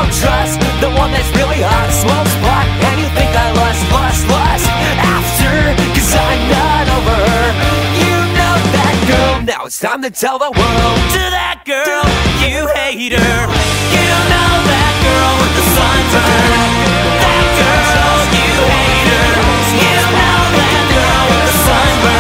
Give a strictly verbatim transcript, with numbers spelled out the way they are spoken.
don't trust the one that's really hot, smokes pot, and you think I lust, lust, lust after, cause I'm not over her. You know that girl, now it's time to tell the world. To that girl, you hate her.